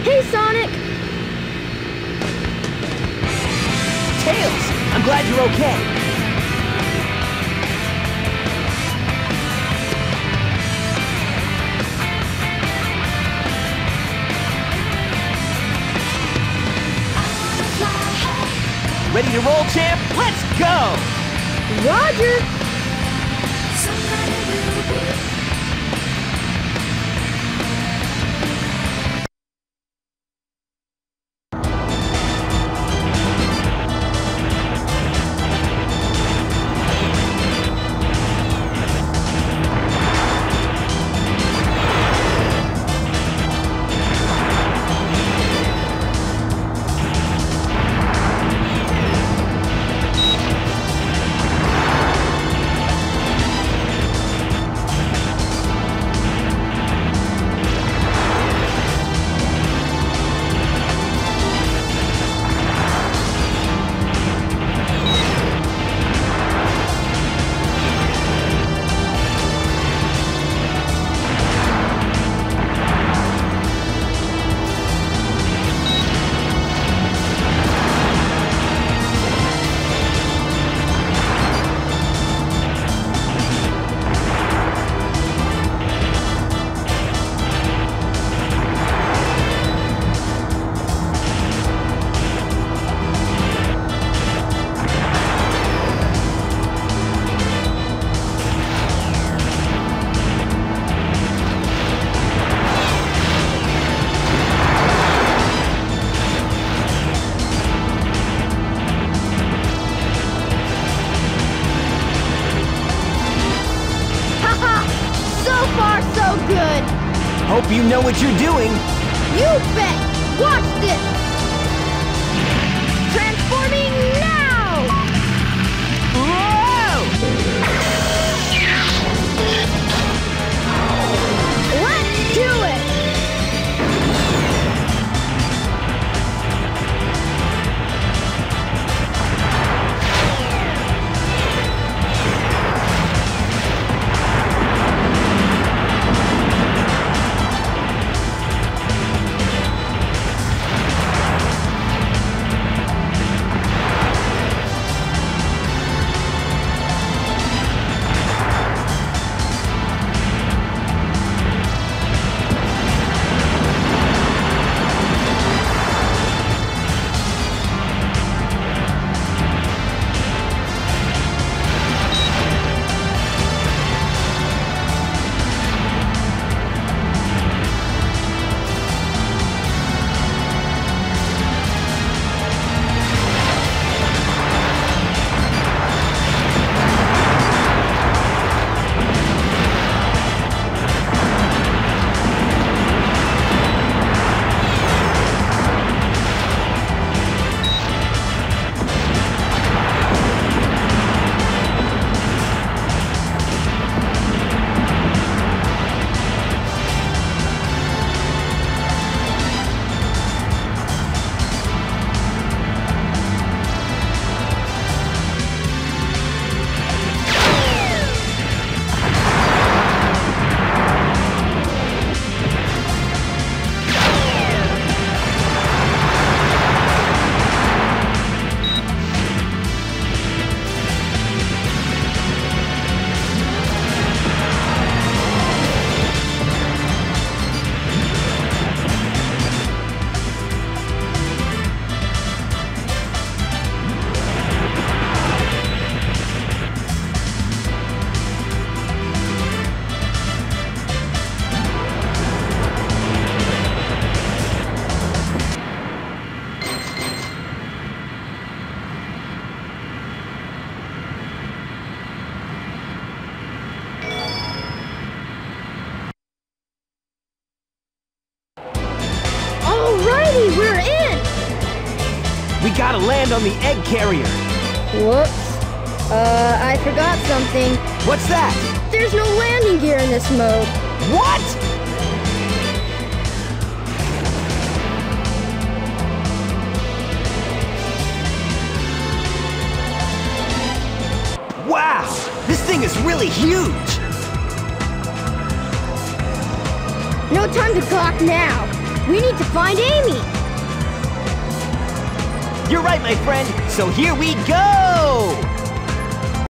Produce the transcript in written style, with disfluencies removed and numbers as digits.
Hey, Sonic! Tails! I'm glad you're okay. Ready to roll, champ? Let's go! Roger! Good. Hope you know what you're doing. You bet. Watch this. Transforming now. Whoa! Let's do it. We're in! We gotta land on the egg carrier. Whoops. I forgot something. What's that? There's no landing gear in this mode. What? Wow! This thing is really huge! No time to talk now. We need to find Amy. You're right, my friend. So here we go!